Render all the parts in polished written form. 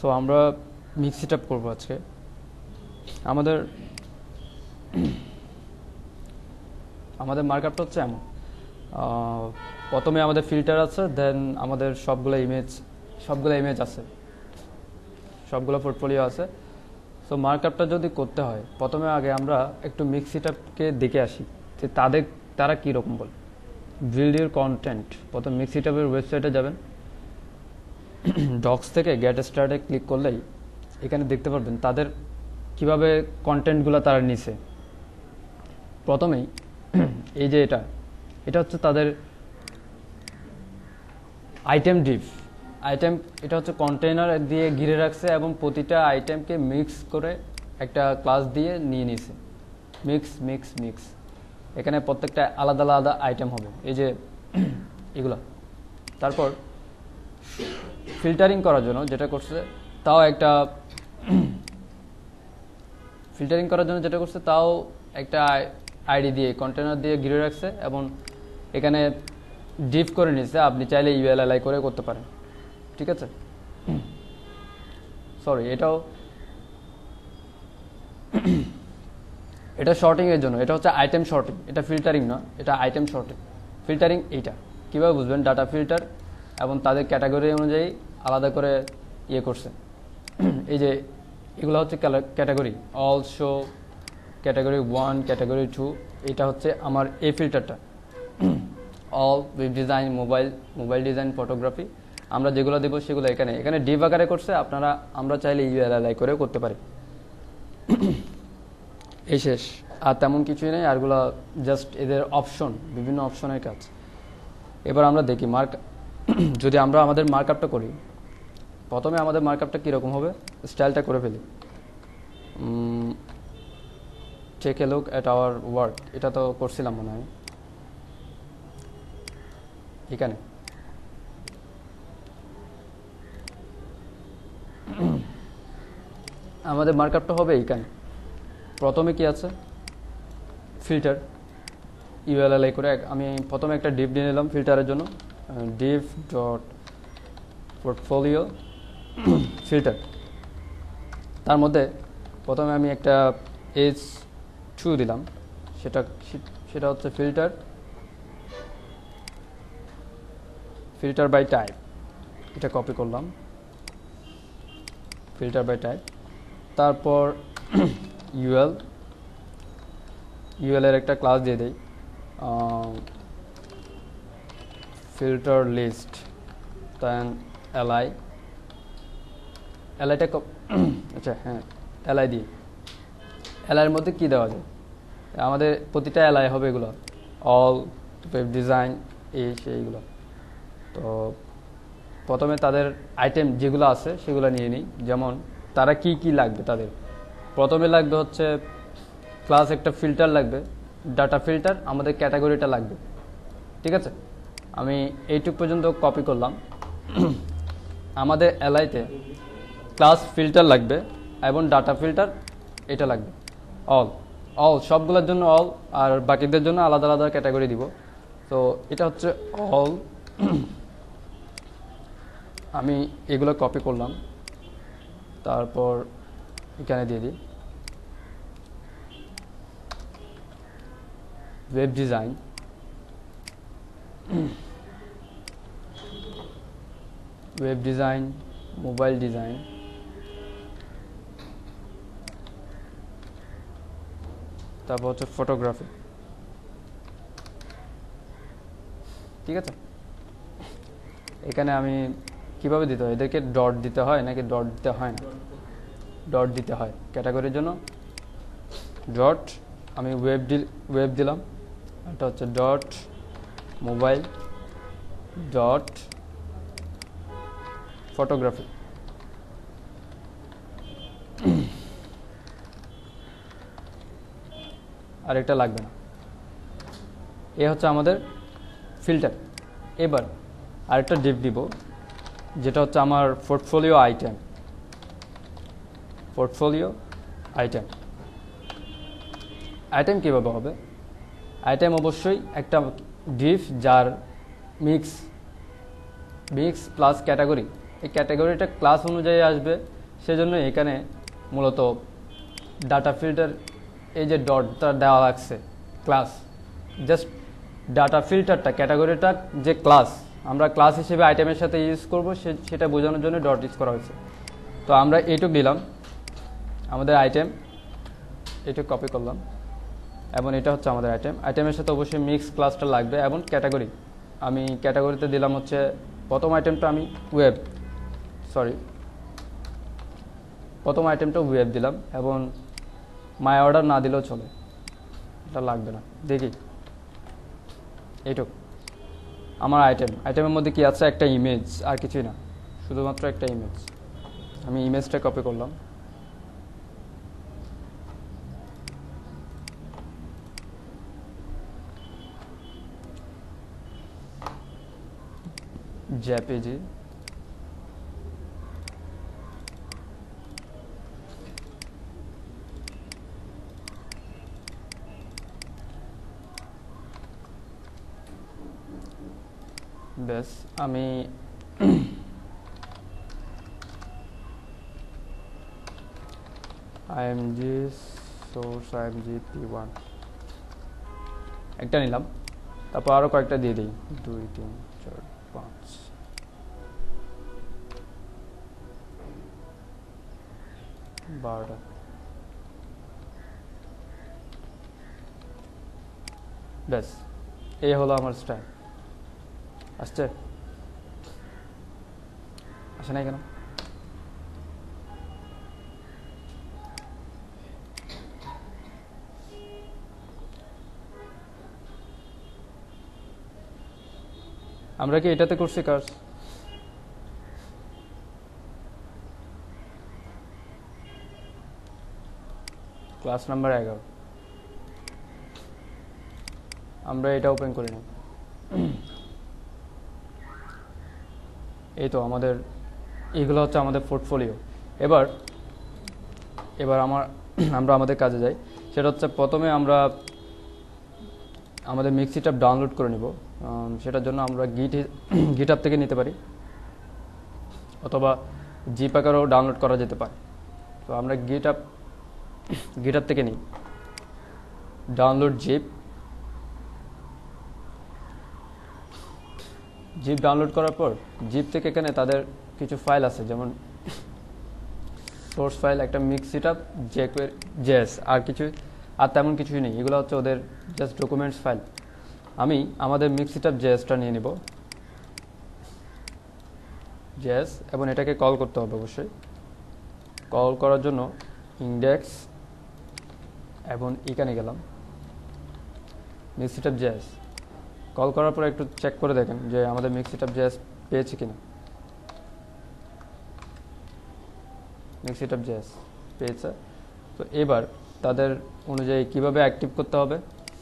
So আমরা mix set up করবো আজকে। আমাদের মার্কআপটা হচ্ছে এমন, প্রথমে আমাদের ফিল্টার আছে, দেন আমাদের সবগুলো ইমেজ আছে, সবগুলো পোর্টফোলিও আছে। সো মার্কআপটা যদি করতে হয় প্রথমে আগে আমরা একটু মিক্স সেট আপকে দেখে আসি যে তারা কীরকম বলে। বিল্ড ইউর কন্টেন্ট, প্রথম মিক্স সেট আপের ওয়েবসাইটে যাবেন, ডক্স থেকে গেট স্টার্টে ক্লিক করলেই এখানে দেখতে পারবেন তাদের কিভাবে কন্টেন্টগুলো তারা নিছে। প্রথমেই এই যে এটা হচ্ছে তাদের আইটেম ডিভ। এটা হচ্ছে কন্টেইনার দিয়ে ঘিরে রাখছে এবং প্রতিটা আইটেমকে মিক্স করে একটা ক্লাস দিয়ে নিয়ে নিছে। মিক্স এখানে প্রত্যেকটা আলাদা আলাদা আইটেম হবে, এই যে এগুলো। তারপর ফিল্টারিং করার জন্য যেটা করছে তাও একটা আইডি দিয়ে কন্টেইনার দিয়ে ঘিরে রাখছে এবং এখানে ডিভ করে নিচ্ছে। আপনি চাইলে ইউএলএলআই করে করতে পারেন, ঠিক আছে। সরি, এটা শর্টিং এর জন্য, এটা হচ্ছে আইটেম শর্টিং, এটা ফিল্টারিং না, এটা আইটেম শর্টিং। ফিল্টারিং এইটা কিভাবে বুঝবেন, ডাটা ফিল্টার এবং তাদের ক্যাটাগরি অনুযায়ী আলাদা করে করছে। এই যে এগুলো হচ্ছে category, all show, category 1, category 2। এটা হচ্ছে আমার এই ফিল্টারটা, all, web design, mobile design, photography. আমরা যেগুলো দেবো সেগুলো এখানে ডিভ আকারে করছে। আমরা চাইলে ইউএলএলআই করেও করতে পারি। এই শেষ, আর তেমন কিছুই নেই। আরগুলো জাস্ট এদের অপশন, বিভিন্ন অপশনের কাজ। এবার আমরা দেখি যদি আমরা আমাদের মার্কআপটা করি, প্রথমে আমাদের মার্কআপটা কীরকম হবে স্টাইলটা করে ফেলি। Take a look at our work, এটা তো করছিলাম মনে হয়। এখানে আমাদের মার্কআপটা হবে এইখানে। প্রথমে কি আছে, ফিল্টার, ইউএলএলআই করে আমি প্রথমে একটা ডিভ দিয়ে নিলাম ফিল্টারের জন্য, ডিভ ডট পোর্টফোলিও ফিল্টার। তার মধ্যে প্রথমে আমি একটা H2 দিলাম, সেটা হচ্ছে ফিল্টার বাই টাইপ। এটা কপি করলাম, ফিল্টার বাই টাইপ। তারপর ইউএল এর একটা ক্লাস দিয়ে দেই, ফিল্টার লিস্ট, দেন এলআইটা আচ্ছা হ্যাঁ, এলআই দিয়ে। এলআইয়ের মধ্যে কি দেওয়া যায়, আমাদের প্রতিটা এলআই হবে এগুলো, অল, ওয়েব ডিজাইন, সেইগুলো। তো প্রথমে তাদের আইটেম যেগুলো আছে সেগুলো নিয়ে নিই। যেমন তারা কি লাগবে, তাদের প্রথমে লাগবে হচ্ছে ক্লাস, একটা ফিল্টার লাগবে, ডাটা ফিল্টার, আমাদের ক্যাটাগরিটা লাগবে, ঠিক আছে। আমি এইটুক পর্যন্ত কপি করলাম। আমাদের এলআইতে ক্লাস ফিল্টার লাগবে এবং ডাটা ফিল্টার এটা লাগবে, অল সবগুলোর জন্য অল, আর বাকিদের জন্য আলাদা আলাদা ক্যাটাগরি দিব। তো এটা হচ্ছে অল। আমি এগুলো কপি করলাম, তারপর এখানে দিয়ে দিই ওয়েব ডিজাইন, মোবাইল ডিজাইন, তারপর হচ্ছে ফটোগ্রাফি, ঠিক আছে। এখানে আমি কিভাবে দিতে হয়, এদেরকে ডট দিতে হয় নাকি ডট দিতে হয় না? ডট দিতে হয় ক্যাটাগরির জন্য, ডট। আমি ওয়েব দিলাম, এটা হচ্ছে ডট মোবাইল ডট ফটোগ্রাফি। আর একটা লাগবে না। এ হচ্ছে আমাদের ফিল্টার। এবার আরেকটা ডিভ দিব, যেটা হচ্ছে আমার পোর্টফোলিও আইটেম কীভাবে হবে, আইটেম অবশ্যই একটা ডিভ যার মিক্স প্লাস ক্যাটাগরি। এই ক্যাটাগরিটা ক্লাস অনুযায়ী আসবে সেজন্য এখানে মূলত ডাটা ফিল্টার এই যে ডটটা দেওয়া লাগছে ক্লাস, জাস্ট ডাটা ফিল্টারটা ক্যাটাগরিটা যে ক্লাস আমরা ক্লাস হিসেবে আইটেমের সাথে ইউজ করব সেটা বোঝানোর জন্য ডট ইউজ করা হয়েছে। তো আমরা এইটুক দিলাম আমাদের আইটেম, এইটুক কপি করলাম এবং এটা হচ্ছে আমাদের আইটেম। আইটেমের সাথে অবশ্যই মিক্স ক্লাসটা লাগবে এবং ক্যাটাগরি, আমি ক্যাটাগরিতে দিলাম হচ্ছে প্রথম আইটেমটা আমি প্রথম আইটেমটা ওয়েব দিলাম এবং মাই অর্ডার না দিলেও চলে, এটা লাগবে না। দেখি এইটুক আমার আইটেমের মধ্যে কি আছে, একটা ইমেজ, আর কিছুই না, শুধুমাত্র একটা ইমেজ। আমি ইমেজটা কপি করলাম, জেপিজি, বেশ আমি img source img p1 একটা নিলাম, তারপর আরো কয়েকটা দিয়ে দিই, 2 3 4 5 12টা। ব্যাস এই হলো আমার স্টাইল। আসছে, আসে নাই কেন? আমরা কি এটাতে করছি কাজ? ক্লাস নাম্বার 11 আমরা এটা ওপেন করি না। এই তো আমাদের এইগুলো হচ্ছে আমাদের পোর্টফোলিও। এবার আমরা আমাদের কাজে যাই। সেটা হচ্ছে প্রথমে আমরা আমাদের মিক্সিটাপ ডাউনলোড করে নিব। সেটার জন্য আমরা গিটহাব থেকে নিতে পারি অথবা জিপ আকারেও ডাউনলোড করা যেতে পারে। তো আমরা গিটহাব থেকে নিই, ডাউনলোড জিপ ডাউনলোড করার পর জিপ থেকে এখানে তাদের কিছু ফাইল আছে, যেমন সোর্স ফাইল, একটা মিক্সিটাপ জেএস, আর তেমন কিছুই নেই। এগুলো হচ্ছে ওদের জাস্ট ডকুমেন্টস ফাইল। আমি আমাদের মিক্সিটাপ জেএসটা নিয়ে নিব, জেএস, এবং এটাকে কল করতে হবে অবশ্যই। কল করার জন্য ইন্ডেক্স এবং এখানে গেলাম মিক্সিটাপ জেএস। কল করার পর একটু চেক করে দেখেন যে আমাদের মিক্সিটাপ জেএস পেয়েছে কিনা। মিক্সিটাপ জেএস পেয়েছে। তো এবার তাদের অনুযায়ী কিভাবে অ্যাক্টিভ করতে হবে,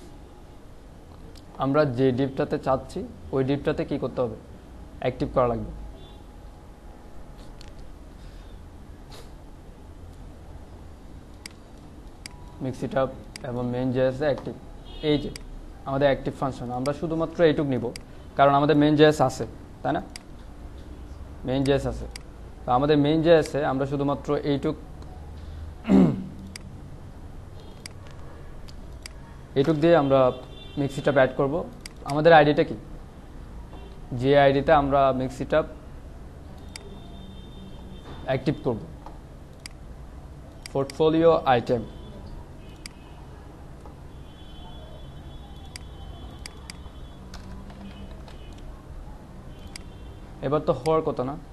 আমরা যে ডিপটাতে চাচ্ছি ওই ডিপটাতে কি করতে হবে, অ্যাক্টিভ করা লাগবে। মিক্সিটাপ এবং মেইন জেএস অ্যাক্টিভ, এই যে আমাদের অ্যাক্টিভ ফাংশন। আমরা শুধুমাত্র এইটুক নিব কারণ আমাদের মেইন জেএস আছে, তাই না? মেইন জেএস আছে। তো আমাদের মেইন জেএসে আমরা শুধুমাত্র এইটুক দিয়ে আমরা মিক্সিটাপ অ্যাড করব। আমাদের আইডিটা কি, যে আইডিতে আমরা মিক্সিটাপ অ্যাক্টিভ করব, পোর্টফোলিও আইটেম। এবার তো হওয়ার কথা না,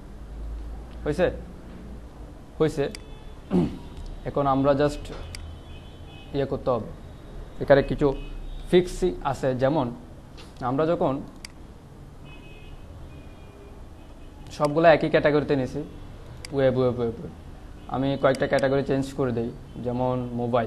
হয়েছে। এখন আমরা জাস্ট ইয়ে করতে হবে, এখানে কিছু ফিক্সি আছে। যেমন আমরা যখন সবগুলো একই ক্যাটাগরিতে নিছি, ওয়েব, আমি কয়েকটা ক্যাটাগরি চেঞ্জ করে দেই। যেমন মোবাইল,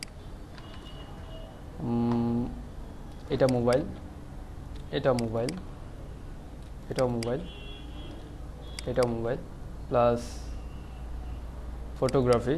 এটা মোবাইল, এটাও মোবাইল, এটাও মোবাইল, এটাও মোবাইল, প্লাস ফটোগ্রাফি,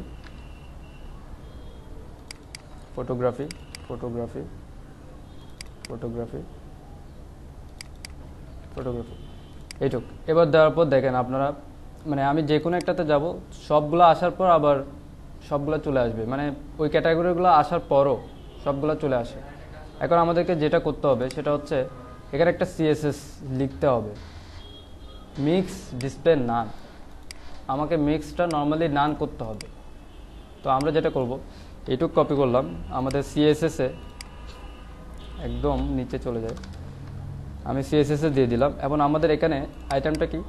এইটুক। এবার দেওয়ার পর দেখেন আপনারা মানে আমি যে কোনো একটাতে যাব, সবগুলো আসার পর আবার সবগুলো চলে আসবে, মানে ওই ক্যাটাগরিগুলো আসার পরও সবগুলো চলে আসে। এখন আমাদেরকে যেটা করতে হবে সেটা হচ্ছে এখানে একটা সিএসএস লিখতে হবে, মিক্স ডিসপ্লে নান। আমাকে মিক্সটা নর্মালি নান করতে হবে। তো আমরা যেটা করব, এইটুকু কপি করলাম, আমাদের সিএসএসে একদম নিচে চলে যায়, আমি সিএসএসে দিয়ে দিলাম। এবং আমাদের এখানে আইটেমটা কি,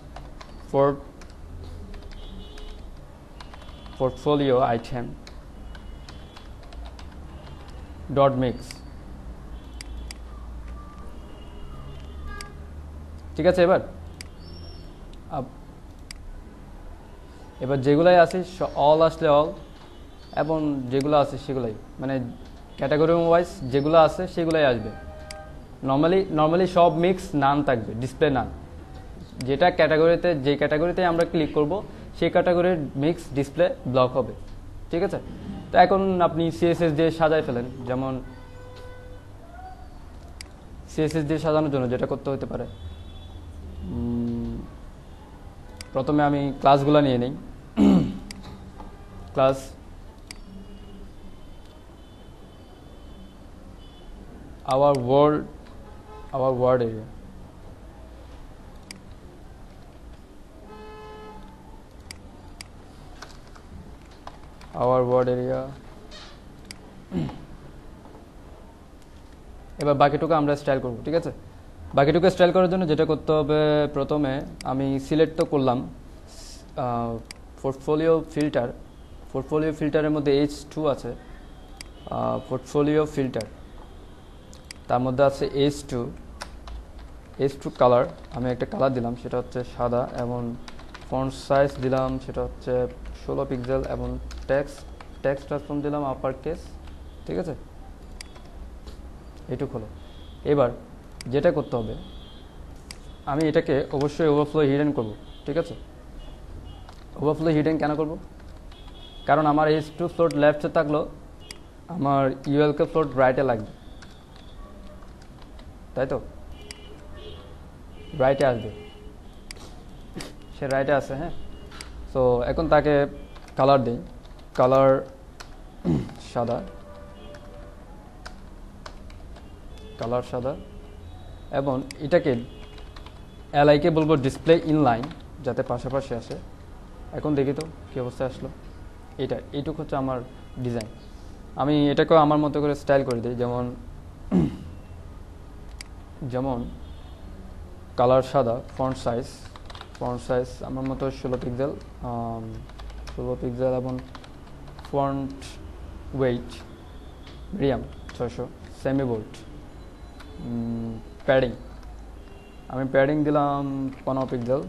পোর্টফোলিও আইটেম ডট মিক্স, ঠিক আছে। এবার যেগুলাই আছে অল আসলে অল, এবং যেগুলো আছে সেগুলাই, মানে ক্যাটাগরি ওয়াইজ যেগুলো আছে সেগুলাই আসবে। নর্মালি সব মিক্স নান থাকবে, ডিসপ্লে নান। যেটা ক্যাটাগরিতে, যে ক্যাটাগরিতে আমরা ক্লিক করব সেই ক্যাটাগরির মিক্স ডিসপ্লে ব্লক হবে, ঠিক আছে। তো এখন আপনি সিএসএস দিয়ে সাজাই ফেলেন, যেমন সিএসএস দিয়ে সাজানোর জন্য যেটা করতে হতে পারে, প্রথমে আমি ক্লাসগুলো নিয়ে নিই। ক্লাস our word area, এবার বাকিটুকু আমরা স্টাইল করব, ঠিক আছে। বাকিটুকু স্টাইল করার জন্য যেটা করতে হবে, প্রথমে আমি সিলেক্ট তো করলাম পোর্টফোলিও ফিল্টারের মধ্যে H2 আছে, পোর্টফোলিও ফিল্টার, তার মধ্যে আছে H2 কালার। আমি একটা কালার দিলাম, সেটা হচ্ছে সাদা, এবং ফন্ট সাইজ দিলাম সেটা হচ্ছে 16 পিক্সেল, এবং টেক্সট ট্রান্সফর্ম দিলাম আপার কেস, ঠিক আছে। এইটুকু হলো। এবার যেটা করতে হবে, আমি এটাকে অবশ্যই ওভারফ্লো হিডেন করব, ঠিক আছে। ওভারফ্লো হিডেন কেন করব, কারণ আমার H2 ফ্লোট লেফটে থাকলো, আমার ইউএলকে ফ্লোট রাইটে লাগবে, তাই তো, রাইটে আসবে, সে রাইটে আছে। হ্যাঁ, তো এখন তাকে কালার দিই, কালার সাদা, এবং এটাকে এলআইকে বলবো ডিসপ্লে ইনলাইন, যাতে পাশাপাশি আসে। এখন দেখি তো কী অবস্থা আসলো। এইটুকু হচ্ছে আমার ডিজাইন। আমি এটাকেও আমার মতো করে স্টাইল করে দিই, যেমন কালার সাদা, ফন্ট সাইজ আমার মতো 16 পিক্সেল, এবং font weight medium 600, semi bold. আমি প্যাডিং দিলাম 15 পিক্সেল,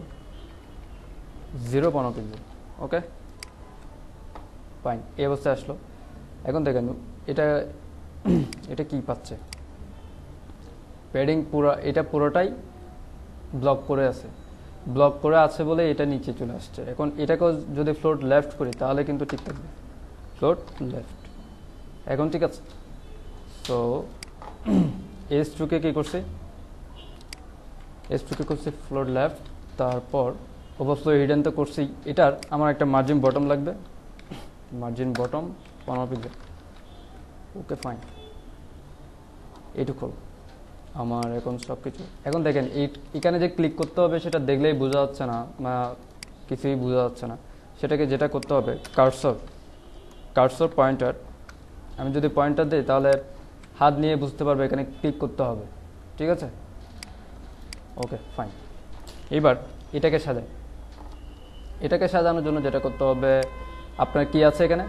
15 পিক্সেল, ওকে ফাইন। এই অবস্থায় আসলো। এখন দেখেন এটা কি পাচ্ছে, প্যাডিং এটা পুরোটাই ব্লক করে আছে বলে এটা নিচে চলে আসছে। এখন এটাকেও যদি ফ্লোট লেফট করি তাহলে কিন্তু ঠিক থাকবে, ফ্লোট লেফট। এখন ঠিক আছে। তো H2কে কি করছি, ফ্লোট লেফট, তারপর ওভারফ্লো হিডেন তো করছি। এটার আমার একটা মার্জিন বটম লাগবে, 15 পিক্সেল, ওকে ফাইন। এইটুকু আমার এখন সব কিছু। এখন দেখেন এখানে যে ক্লিক করতে হবে সেটা দেখলেই বোঝা যাচ্ছে না, বা কিছুই বোঝা যাচ্ছে না। সেটাকে যেটা করতে হবে, কার্সর পয়েন্টার, আমি যদি পয়েন্টার দিই তাহলে হাত নিয়ে বুঝতে পারবে এখানে ক্লিক করতে হবে, ঠিক আছে, ওকে ফাইন। এবার এটাকে সাজানোর জন্য যেটা করতে হবে, আপনার কি আছে এখানে,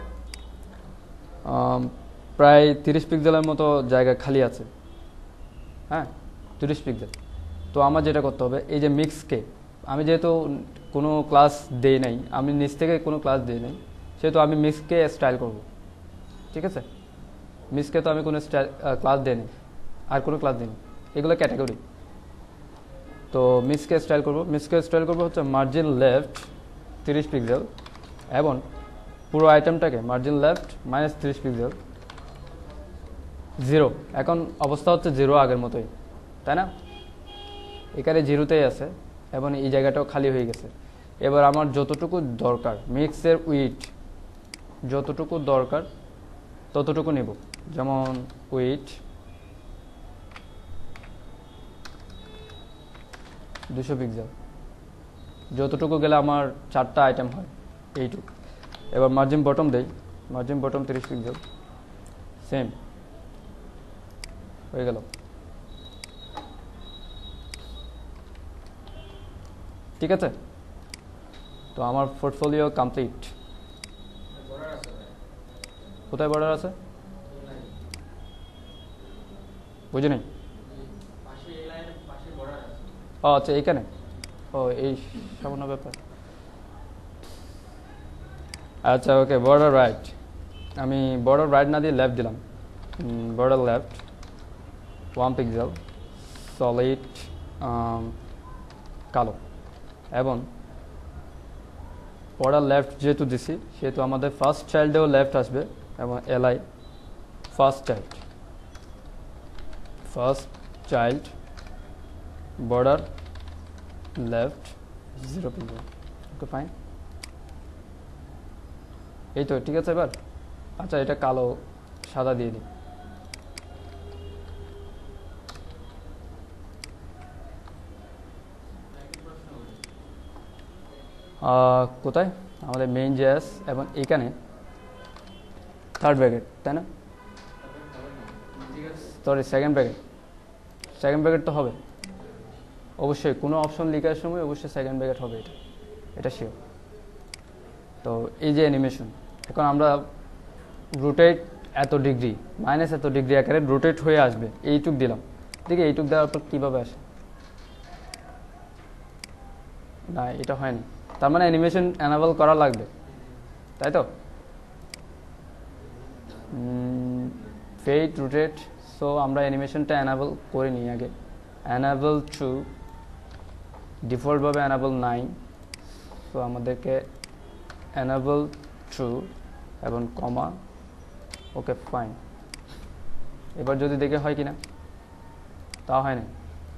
প্রায় 30 পিক্সেলের মতো জায়গা খালি আছে, হ্যাঁ 30 পিক্সেল। তো আমার যেটা করতে হবে, এই যে মিক্সকে, আমি যেহেতু কোনো ক্লাস দেই নাই, আমি নিচ থেকে কোনো ক্লাস দিই নাই, সেহেতু আমি মিক্সকে স্টাইল করব, ঠিক আছে। মিক্সকে তো আমি কোনো ক্লাস দিইনি, আর কোনো ক্লাস দিইনি, এগুলো ক্যাটাগরি। তো মিক্সকে স্টাইল করব হচ্ছে মার্জিন লেফট 30 পিক্সেল, এবং পুরো আইটেমটাকে মার্জিন লেফট -30 পিক্সেল, 0। এখন অবস্থা হচ্ছে 0 আগের মতোই, তাই না, এখানে 0তেই আছে, এবং এই জায়গাটাও খালি হয়ে গেছে। এবার আমার যতটুকু দরকার মিক্সের উইথ যতটুকু দরকার ততটুকু নেব, যেমন উইথ 200 পিক্সেল, যতটুকু গেলে আমার 4টা আইটেম হয় এইটুকু। এবার মার্জিন বটম দেই, মার্জিন বটম 30 পিক্সেল, সেম হয়ে গেল। ঠিক আছে, তো আমার পোর্টফোলিও কমপ্লিট। কোথায় বর্ডার আছে বুঝি নাই। ও আচ্ছা, এইখানে, ও এই সামান্য ব্যাপার। আচ্ছা ওকে, বর্ডার রাইট, আমি বর্ডার রাইট না দিয়ে লেফট দিলাম। বর্ডার লেফট 1 পিক্সেল, সলিড কালো, এবং বর্ডার লেফট যেহেতু দিছি সেহেতু আমাদের ফার্স্ট চাইল্ডেও লেফট আসবে, এবং LI first child border left 0 pixel. Okay fine, এই তো ঠিক আছে। এবার আচ্ছা, এটা কালো সাদা দিয়ে দিই। কোথায় আমাদের মেইন জেএস, এবং এখানে থার্ড ব্র্যাকেট, তাই না? সরি, সেকেন্ড ব্র্যাকেট তো হবে অবশ্যই, কোনো অপশন লেখার সময় অবশ্যই সেকেন্ড ব্র্যাকেট হবে, এটা শিওর। তো এই যে অ্যানিমেশন, এখন আমরা রোটেট এত ডিগ্রি মাইনাস এত ডিগ্রি আকারে রোটেট হয়ে আসবে, এইটুক দিলাম। দেখি এইটুক দেওয়ার পর কীভাবে আসে। না, এটা হয়নি, তার মানে অ্যানিমেশন অ্যানাবল করা লাগবে, তাই তো? ফেড রোটেট, সো আমরা অ্যানিমেশনটা অ্যানাবল করে নিই আগে। অ্যানাবল টু ডিফল্টভাবে অ্যানাবল 9, সো আমাদেরকে অ্যানাবল টু এবং কমা। ওকে ফাইন, এবার যদি দেখে হয় কিনা, তা হয় না।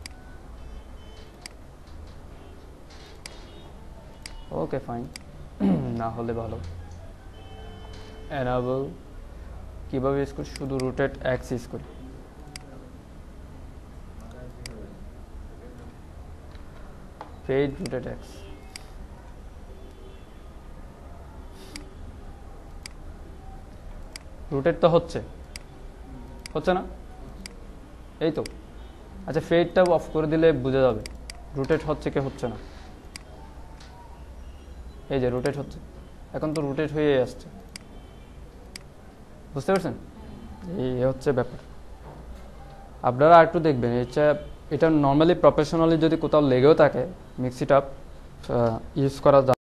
ওকে ফাইন, না হলে ভালো। অ্যানাবল কীভাবে ইউজ করি, শুধু রোটেট এক্স ইউজ করি। ফেড রোটেট এক্স, রোটেট তো হচ্ছে না, এই তো। আচ্ছা, ফেডটা অফ করে দিলে বোঝা যাবে রোটেট হচ্ছে কি হচ্ছে না। এই যে রোটেট হচ্ছে, এখন তো রোটেট হয়ে আসছে, বুঝতে পারছেন? এই হচ্ছে ব্যাপার। আপনারা একটু দেখবেন, এটা নর্মালি প্রফেশনালি যদি কোথাও লেগেও থাকে মিক্সিট আপ ইউজ করা